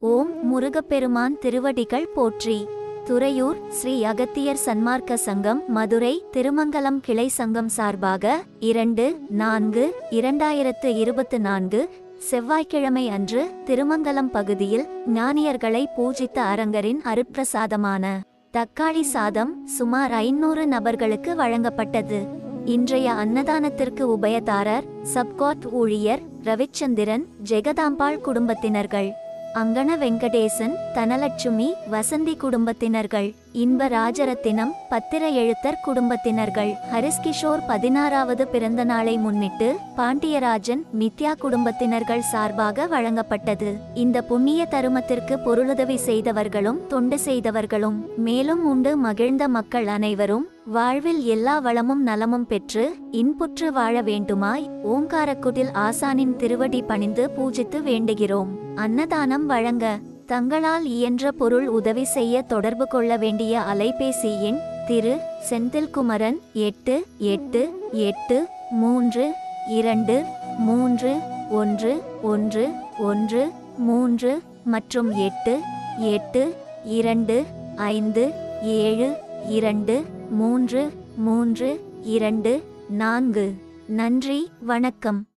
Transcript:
ஓம் முருகப்பெருமான் திருவடிகள் போற்றி. துறையூர் ஸ்ரீ அகத்தியர் சன்மார்க்க சங்கம் மதுரை திருமங்கலம் கிளை சங்கம் சார்பாக 2-4-2024 செவ்வாய்க்கிழமை அன்று திருமங்கலம் பகுதியில் ஞானியர்களை பூஜித்த அரங்கரின் அருட்பிரசாதமான தக்காளி சாதம் சுமார் 500 நபர்களுக்கு வழங்கப்பட்டது. இன்றைய அன்னதானத்திற்கு உபயதாரர் சப்காட் ஊழியர் ரவிச்சந்திரன், ஜெகதாம்பாள் குடும்பத்தினர்கள், அங்கன வெங்கடேசன், தனலட்சுமி, வசந்தி குடும்பத்தினர்கள், இன்ப ராஜரத்தினம், பத்திர எழுத்தர் குடும்பத்தினர்கள். ஹரிஸ்கிஷோர் 16வது பிறந்த நாளை முன்னிட்டு பாண்டியராஜன், நித்யா குடும்பத்தினர்கள் சார்பாக வழங்கப்பட்டது. இந்த புண்ணிய தருமத்திற்கு பொருளுதவி செய்தவர்களும் தொண்டு செய்தவர்களும் மேலும் உண்டு மகிழ்ந்த மக்கள் அனைவரும் வாழ்வில் எல்லா வளமும் நலமும் பெற்று இன்புற்று வாழ வேண்டுமாய் ஓங்காரக்குடில் ஆசானின் திருவடி பணிந்து பூஜித்து வேண்டுகிறோம். அன்னதானம் வழங்க தங்களால் இயன்ற பொருள் உதவி செய்ய தொடர்பு கொள்ள வேண்டிய அலைபேசி எண் திரு செந்தில்குமரன் 8883321111 மற்றும் 88257234. நன்றி, வணக்கம்.